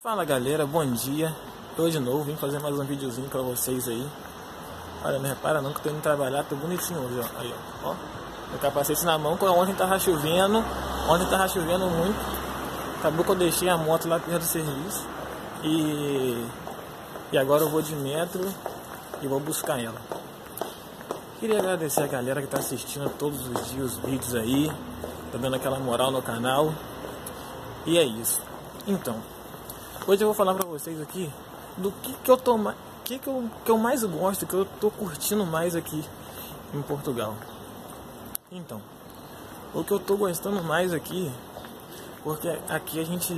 Fala galera, bom dia. Tô de novo, vim fazer mais um videozinho pra vocês aí. Olha, não repara não que eu tô indo trabalhar, tô bonitinho hoje, ó. Aí, ó. Meu capacete na mão, quando ontem tava chovendo muito. Acabou que eu deixei a moto lá perto do serviço. E agora eu vou de metro e vou buscar ela. Queria agradecer a galera que tá assistindo todos os dias os vídeos aí. Tá dando aquela moral no canal. E é isso. Então, hoje eu vou falar pra vocês aqui do que eu mais gosto, que eu tô curtindo mais aqui em Portugal. Então, o que eu tô gostando mais aqui, porque aqui a gente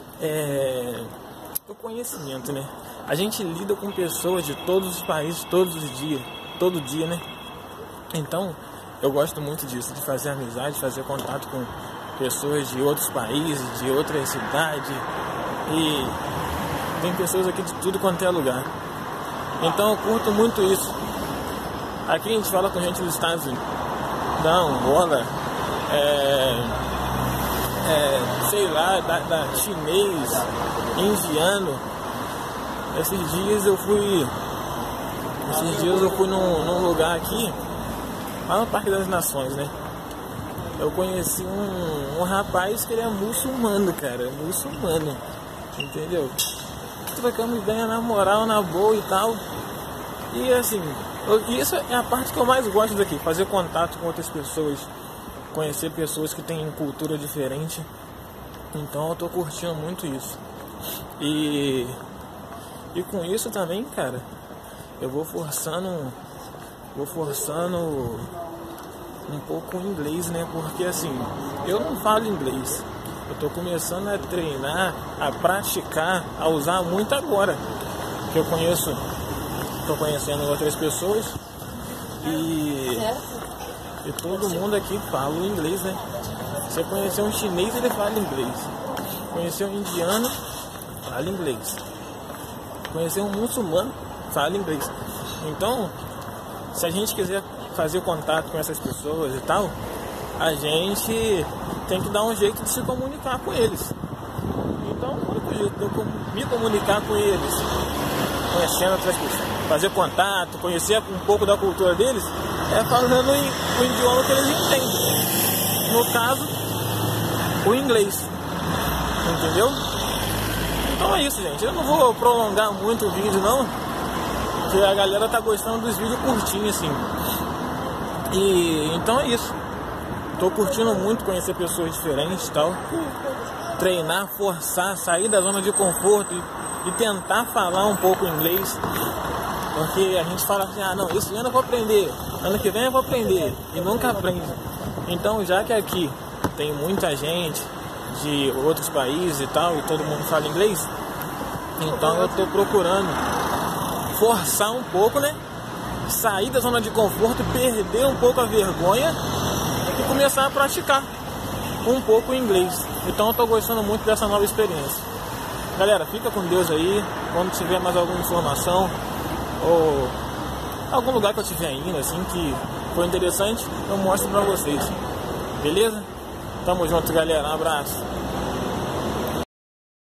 o conhecimento, né? A gente lida com pessoas de todos os países, todos os dias, todo dia, né? Então, eu gosto muito disso, de fazer amizade, fazer contato com pessoas de outros países, de outras cidades. E tem pessoas aqui de tudo quanto é lugar. Então eu curto muito isso. Aqui a gente fala com gente dos Estados Unidos, da Angola, sei lá, da chinês, indiano. Esses dias eu fui num lugar aqui, lá no Parque das Nações, né? Eu conheci um rapaz que ele é muçulmano, cara, muçulmano. Entendeu? Trocamos ideia na moral, na boa e tal. E assim, isso é a parte que eu mais gosto daqui, fazer contato com outras pessoas, conhecer pessoas que têm cultura diferente. Então eu tô curtindo muito isso. E com isso também, cara, eu vou forçando um pouco o inglês, né? Porque assim, eu não falo inglês. Eu tô começando a treinar, a praticar, a usar muito agora. Que eu conheço, tô conhecendo outras pessoas e todo mundo aqui fala o inglês, né? Você conhecer um chinês, ele fala inglês. Conhecer um indiano, fala inglês. Conhecer um muçulmano, fala inglês. Então, se a gente quiser fazer contato com essas pessoas e tal, a gente tem que dar um jeito de se comunicar com eles. Então o único jeito de eu me comunicar com eles, conhecendo outras pessoas, fazer contato, conhecer um pouco da cultura deles, é falando o idioma que eles entendem. No caso, o inglês. Entendeu? Então é isso, gente. Eu não vou prolongar muito o vídeo não, porque a galera tá gostando dos vídeos curtinhos assim. E então é isso. Tô curtindo muito conhecer pessoas diferentes e tal. Treinar, forçar, sair da zona de conforto e tentar falar um pouco inglês. Porque a gente fala assim, não, esse ano eu vou aprender, ano que vem eu vou aprender, e nunca aprende. Então, já que aqui tem muita gente de outros países e tal, e todo mundo fala inglês, então eu tô procurando forçar um pouco, né? Sair da zona de conforto, perder um pouco a vergonha e começar a praticar um pouco o inglês. Então eu tô gostando muito dessa nova experiência. Galera, fica com Deus aí. Quando tiver mais alguma informação ou algum lugar que eu estiver indo assim que foi interessante, eu mostro pra vocês. Beleza? Tamo junto, galera. Um abraço.